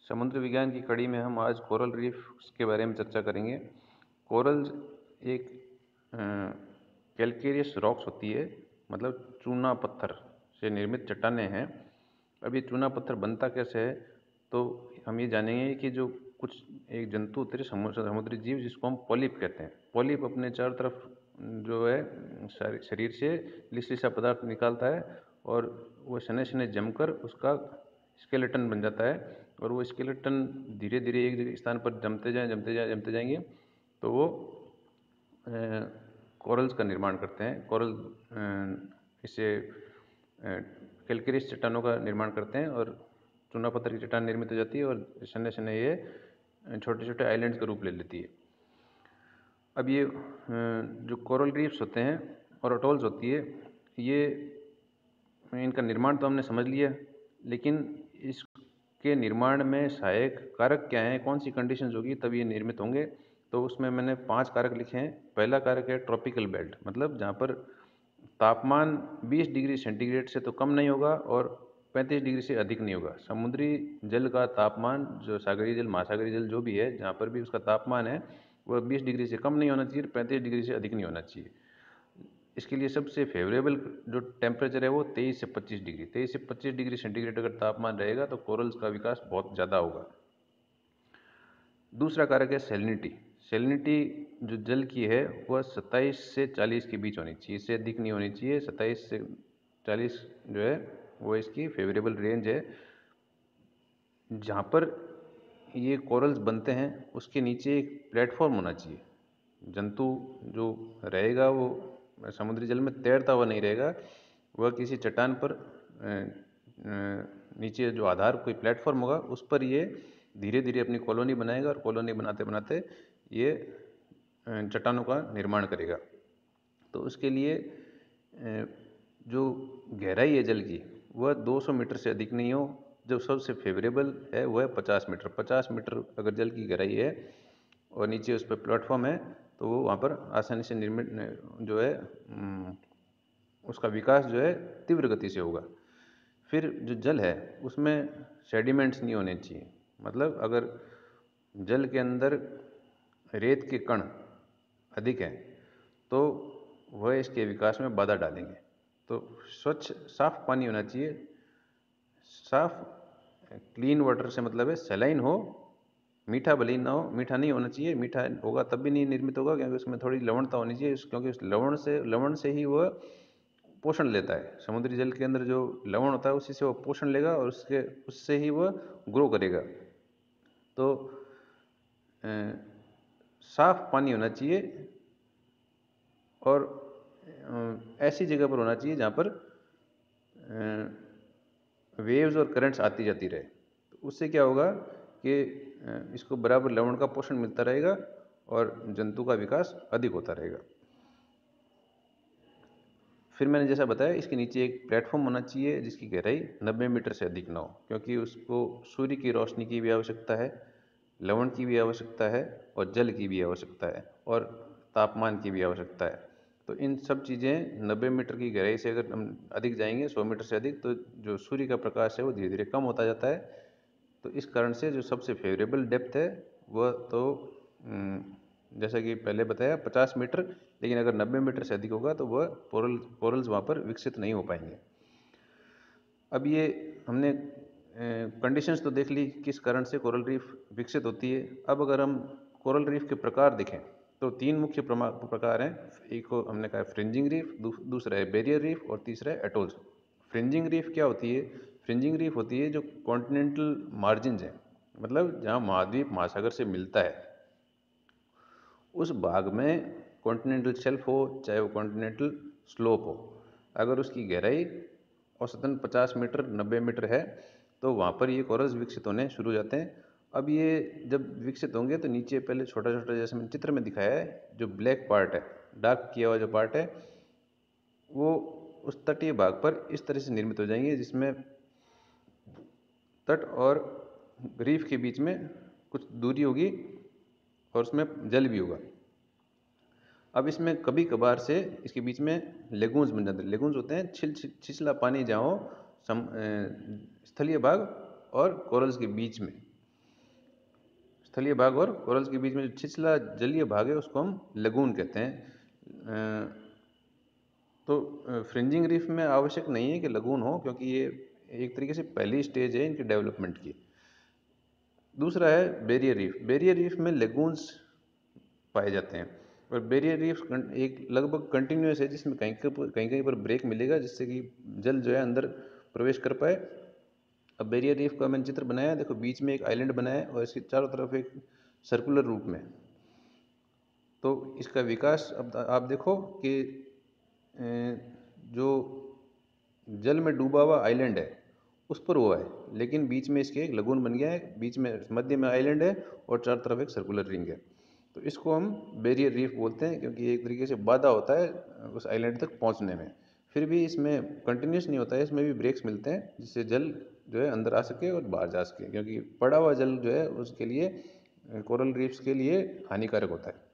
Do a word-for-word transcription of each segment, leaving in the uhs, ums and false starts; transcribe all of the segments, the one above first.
समुद्र विज्ञान की कड़ी में हम आज कोरल रीफ के बारे में चर्चा करेंगे। कोरल एक कैल्केरियस रॉक्स होती है, मतलब चूना पत्थर से निर्मित चट्टानें हैं। अब ये चूना पत्थर बनता कैसे है, तो हम ये जानेंगे कि जो कुछ एक जंतु होते हैं समुद्री जीव, जिसको हम पॉलिप कहते हैं। पॉलिप अपने चारों तरफ जो है शरीर से लिसलिसा पदार्थ निकालता है और वो शनै शनै जमकर उसका स्केलेटन बन जाता है, और वो स्केलेटन धीरे धीरे एक जगह स्थान पर जमते जाएं जमते जाएं जमते जाएंगे तो वो कोरल्स का निर्माण करते हैं। कोरल इससे कैल्केरियस चट्टानों का निर्माण करते हैं और चूना पत्थर की चट्टान निर्मित हो जाती है और शनै शनै ये छोटे छोटे आइलैंड्स का रूप ले लेती है। अब ये जो कोरल रीफ्स होते हैं और अटोल्स होती है, ये इनका निर्माण तो हमने समझ लिया, लेकिन इसके निर्माण में सहायक कारक क्या हैं, कौन सी कंडीशंस होगी तब ये निर्मित होंगे। तो उसमें मैंने पांच कारक लिखे हैं। पहला कारक है ट्रॉपिकल बेल्ट, मतलब जहाँ पर तापमान बीस डिग्री सेंटीग्रेड से तो कम नहीं होगा और पैंतीस डिग्री से अधिक नहीं होगा। समुद्री जल का तापमान, जो सागरीय जल महासागरीय जल जो भी है, जहाँ पर भी उसका तापमान है वह बीस डिग्री से कम नहीं होना चाहिए, पैंतीस डिग्री से अधिक नहीं होना चाहिए। इसके लिए सबसे फेवरेबल जो टेम्परेचर है वो तेईस से पच्चीस डिग्री तेईस से पच्चीस डिग्री सेंटीग्रेड अगर तापमान रहेगा तो कोरल्स का विकास बहुत ज़्यादा होगा। दूसरा कारक है सैलिनिटी। सैलिनिटी जो जल की है वह सत्ताईस से चालीस के बीच होनी चाहिए, इससे अधिक नहीं होनी चाहिए। सत्ताईस से चालीस जो है वो इसकी फेवरेबल रेंज है। जहाँ पर ये कोरल्स बनते हैं उसके नीचे एक प्लेटफॉर्म होना चाहिए। जंतु जो रहेगा वो समुद्री जल में तैरता हुआ नहीं रहेगा, वह किसी चट्टान पर नीचे जो आधार कोई प्लेटफॉर्म होगा उस पर ये धीरे धीरे अपनी कॉलोनी बनाएगा और कॉलोनी बनाते बनाते ये चट्टानों का निर्माण करेगा। तो उसके लिए जो गहराई है जल की वह दो सौ मीटर से अधिक नहीं हो। जो सबसे फेवरेबल है वह है पचास मीटर। पचास मीटर अगर जल की गहराई है और नीचे उस पर प्लेटफॉर्म है तो वो वहाँ पर आसानी से निर्मित जो है उसका विकास जो है तीव्र गति से होगा। फिर जो जल है उसमें सेडिमेंट्स नहीं होने चाहिए, मतलब अगर जल के अंदर रेत के कण अधिक हैं तो वह इसके विकास में बाधा डालेंगे। तो स्वच्छ साफ पानी होना चाहिए। साफ क्लीन वाटर से मतलब है सलाइन हो, मीठा भले ही ना हो, मीठा नहीं होना चाहिए। मीठा होगा तब भी नहीं निर्मित होगा क्योंकि उसमें थोड़ी लवणता होनी चाहिए, क्योंकि उस लवण से लवण से ही वह पोषण लेता है। समुद्री जल के अंदर जो लवण होता है उसी से वो पोषण लेगा और उसके उससे ही वह ग्रो करेगा। तो ए, साफ पानी होना चाहिए और ऐसी जगह पर होना चाहिए जहाँ पर वेव्स और करंट्स आती जाती रहे। तो उससे क्या होगा कि इसको बराबर लवण का पोषण मिलता रहेगा और जंतु का विकास अधिक होता रहेगा। फिर मैंने जैसा बताया इसके नीचे एक प्लेटफॉर्म होना चाहिए जिसकी गहराई नब्बे मीटर से अधिक ना हो, क्योंकि उसको सूर्य की रोशनी की भी आवश्यकता है, लवण की भी आवश्यकता है और जल की भी आवश्यकता है और तापमान की भी आवश्यकता है। तो इन सब चीज़ें नब्बे मीटर की गहराई से अगर हम अधिक जाएंगे, सौ मीटर से अधिक, तो जो सूर्य का प्रकाश है वो धीरे धीरे कम होता जाता है। तो इस कारण से जो सबसे फेवरेबल डेप्थ है वह तो जैसा कि पहले बताया पचास मीटर, लेकिन अगर नब्बे मीटर से अधिक होगा तो वह कोरल कोरल्स वहाँ पर विकसित नहीं हो पाएंगे। अब ये हमने कंडीशंस तो देख ली किस कारण से कोरल रीफ विकसित होती है। अब अगर हम कोरल रीफ के प्रकार देखें तो तीन मुख्य प्रकार हैं। एक को हमने कहा फ्रिंजिंग रीफ, दूसरा है बैरियर रीफ और तीसरा है एटोल्स। फ्रिंजिंग रीफ क्या होती है? फ्रिंजिंग रीफ होती है जो कॉन्टिनेंटल मार्जिन्स हैं, मतलब जहाँ महाद्वीप महासागर से मिलता है उस भाग में कॉन्टिनेंटल शेल्फ हो चाहे वो कॉन्टिनेंटल स्लोप हो, अगर उसकी गहराई औसतन पचास मीटर नब्बे मीटर है तो वहाँ पर ये कोरल्स विकसित होने शुरू हो जाते हैं। अब ये जब विकसित होंगे तो नीचे पहले छोटा छोटा, जैसे मैंने चित्र में दिखाया है, जो ब्लैक पार्ट है, डार्क किया हुआ जो पार्ट है, वो उस तटीय भाग पर इस तरह से निर्मित हो जाएंगे जिसमें तट और रीफ के बीच में कुछ दूरी होगी और उसमें जल भी होगा। अब इसमें कभी कभार से इसके बीच में लेगून्स बन जाते हैं। लेगून्स होते हैं छिल छिछला पानी जहाँ हो स्थलीय भाग और कोरल्स के बीच में। स्थलीय भाग और कोरल्स के बीच में जो छिछला जलीय भाग है उसको हम लगून कहते हैं। तो फ्रिंजिंग रीफ में आवश्यक नहीं है कि लगून हो, क्योंकि ये एक तरीके से पहली स्टेज है इनकी डेवलपमेंट की। दूसरा है बैरियर रीफ। बैरियर रीफ में लेगून्स पाए जाते हैं और बैरियर रीफ एक लगभग कंटिन्यूस है जिसमें कहीं कहीं कहीं पर ब्रेक मिलेगा जिससे कि जल जो है अंदर प्रवेश कर पाए। अब बैरियर रीफ का मैंने चित्र बनाया, देखो बीच में एक आइलैंड बनाया है और इसके चारों तरफ एक सर्कुलर रूप में। तो इसका विकास अब आप देखो कि जो जल में डूबा हुआ आइलैंड है उस पर हुआ है, लेकिन बीच में इसके एक लगून बन गया है, बीच में मध्य में आइलैंड है और चारों तरफ एक सर्कुलर रिंग है। तो इसको हम बैरियर रीफ बोलते हैं, क्योंकि एक तरीके से बाधा होता है उस आइलैंड तक पहुंचने में। फिर भी इसमें कंटिन्यूस नहीं होता है, इसमें भी ब्रेक्स मिलते हैं जिससे जल जो है अंदर आ सके और बाहर जा सके, क्योंकि पड़ा हुआ जल जो है उसके लिए, कोरल रीफ्स के लिए हानिकारक होता है।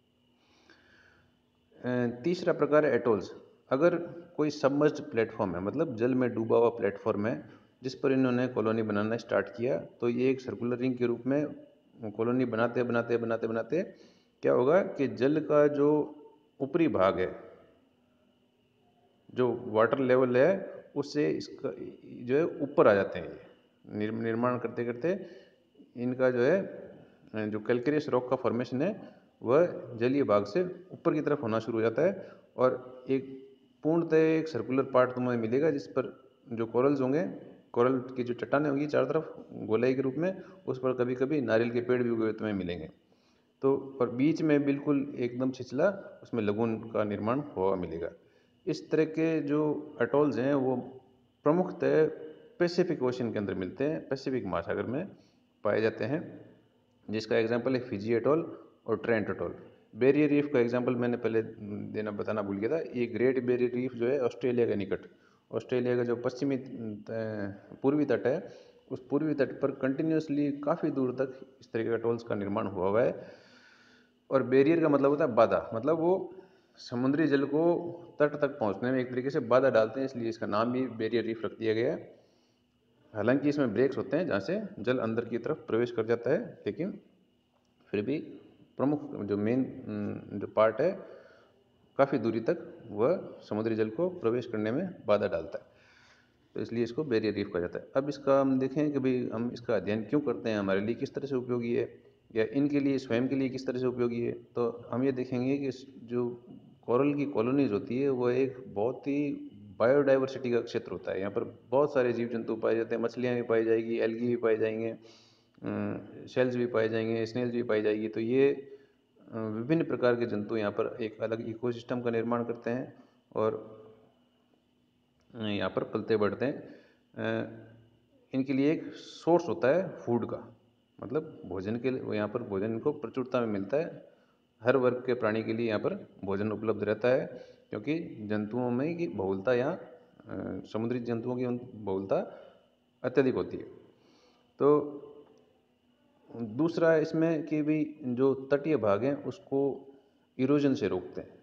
तीसरा प्रकार है एटोल्स। अगर कोई सबमर्ज्ड प्लेटफॉर्म है, मतलब जल में डूबा हुआ प्लेटफॉर्म है जिस पर इन्होंने कॉलोनी बनाना स्टार्ट किया, तो ये एक सर्कुलर रिंग के रूप में कॉलोनी बनाते बनाते बनाते बनाते क्या होगा कि जल का जो ऊपरी भाग है, जो वाटर लेवल है, उससे इसका जो है ऊपर आ जाते हैं। निर्माण करते करते इनका जो है जो कैल्केरियस रॉक का फॉर्मेशन है वह जलीय भाग से ऊपर की तरफ होना शुरू हो जाता है और एक पूर्णतः एक सर्कुलर पार्ट तुम्हें मिलेगा जिस पर जो कोरल्स होंगे, कोरल की जो चट्टानें होंगी चारों तरफ गोलाई के रूप में, उस पर कभी कभी नारियल के पेड़ भी उगे हुए तुम्हें मिलेंगे। तो और बीच में बिल्कुल एकदम छिछला उसमें लगून का निर्माण हुआ मिलेगा। इस तरह के जो अटोल्स हैं वो प्रमुखतः पैसिफिक ओशन के अंदर मिलते हैं, पैसिफिक महासागर में पाए जाते हैं, जिसका एग्जांपल है फिजी अटोल और ट्रेंट अटोल। बैरियर रीफ का एग्जांपल मैंने पहले देना बताना भूल गया था। ये ग्रेट बैरियर रीफ जो है ऑस्ट्रेलिया के निकट, ऑस्ट्रेलिया का जो पश्चिमी पूर्वी तट है, उस पूर्वी तट पर कंटिन्यूसली काफ़ी दूर तक इस तरह के अटोल्स का निर्माण हुआ हुआ है। और बैरियर का मतलब होता है बाधा, मतलब वो समुद्री जल को तट तक पहुंचने में एक तरीके से बाधा डालते हैं, इसलिए इसका नाम भी बैरियर रीफ रख दिया गया है। हालांकि इसमें ब्रेक्स होते हैं जहाँ से जल अंदर की तरफ प्रवेश कर जाता है, लेकिन फिर भी प्रमुख जो मेन जो पार्ट है काफ़ी दूरी तक वह समुद्री जल को प्रवेश करने में बाधा डालता है, तो इसलिए इसको बैरियर रीफ कहा जाता है। अब इसका हम देखें कि भाई हम इसका अध्ययन क्यों करते हैं, हमारे लिए किस तरह से उपयोगी है या इनके लिए स्वयं के लिए किस तरह से उपयोगी है। तो हम ये देखेंगे कि जो कोरल की कॉलोनीज होती है वो एक बहुत ही बायोडाइवर्सिटी का क्षेत्र होता है। यहाँ पर बहुत सारे जीव जंतु पाए जाते हैं, मछलियाँ भी पाई जाएगी, एल्गी भी पाए जाएंगे, शेल्स भी पाए जाएंगे, स्नेल्स भी पाई जाएगी। तो ये विभिन्न प्रकार के जंतु यहाँ पर एक अलग इकोसिस्टम का निर्माण करते हैं और यहाँ पर पलते बढ़ते हैं। इनके लिए एक सोर्स होता है फूड का, मतलब भोजन के लिए यहाँ पर भोजन इनको प्रचुरता में मिलता है। हर वर्ग के प्राणी के लिए यहाँ पर भोजन उपलब्ध रहता है, क्योंकि जंतुओं में की बहुलता यहाँ समुद्री जंतुओं की बहुलता अत्यधिक होती है। तो दूसरा इसमें कि भी जो तटीय भाग हैं उसको इरोजन से रोकते हैं,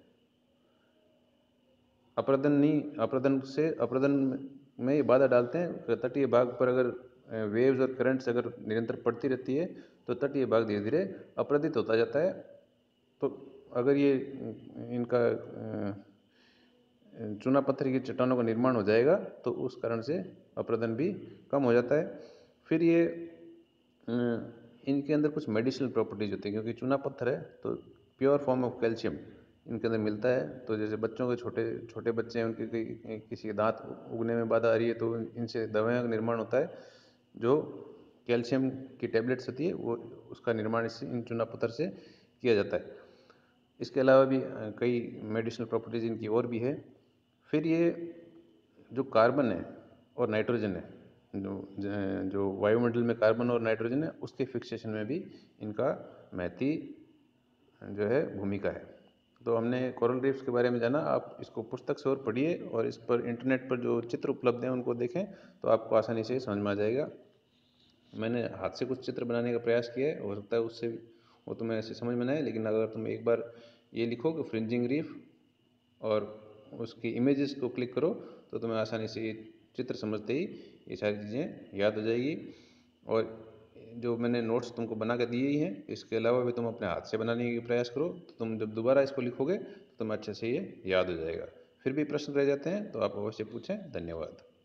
अप्रदन नहीं अप्रदन से अप्रदन में ये बाधा डालते हैं। तटीय भाग पर अगर वेव्स और करंट्स अगर निरंतर पड़ती रहती है तो तटीय भाग धीरे धीरे अपरदित होता जाता है। तो अगर ये इनका चूना पत्थर की चट्टानों का निर्माण हो जाएगा तो उस कारण से अपरदन भी कम हो जाता है। फिर ये इनके अंदर कुछ मेडिसिनल प्रॉपर्टीज होती है, क्योंकि चूना पत्थर है तो प्योर फॉर्म ऑफ कैल्शियम इनके अंदर मिलता है। तो जैसे बच्चों के छोटे छोटे बच्चे हैं, उनके किसी दांत उगने में बाधा आ रही है तो इनसे दवाइयों का निर्माण होता है, जो कैल्शियम की टैबलेट्स होती है वो उसका निर्माण इससे इन चूना पत्थर से किया जाता है। इसके अलावा भी कई मेडिसिनल प्रॉपर्टीज इनकी और भी है। फिर ये जो कार्बन है और नाइट्रोजन है, जो जो वायुमंडल में कार्बन और नाइट्रोजन है उसके फिक्सेशन में भी इनका महती जो है भूमिका है। तो हमने कोरल रीफ्स के बारे में जाना, आप इसको पुस्तक से और पढ़िए और इस पर इंटरनेट पर जो चित्र उपलब्ध हैं उनको देखें तो आपको आसानी से समझ में आ जाएगा। मैंने हाथ से कुछ चित्र बनाने का प्रयास किया है, हो सकता है उससे वो तुम्हें ऐसे समझ में ना आए, लेकिन अगर तुम एक बार ये लिखो कि फ्रिंजिंग रीफ और उसकी इमेजेस को क्लिक करो तो तुम्हें आसानी से ये चित्र समझते ही ये सारी चीज़ें याद हो जाएगी। और जो मैंने नोट्स तुमको बना के दिए ही हैं, इसके अलावा भी तुम अपने हाथ से बनाने का प्रयास करो, तो तुम जब दोबारा इसको लिखोगे तो तुम्हें अच्छे से ये याद हो जाएगा। फिर भी प्रश्न रह जाते हैं तो आप अवश्य पूछें। धन्यवाद।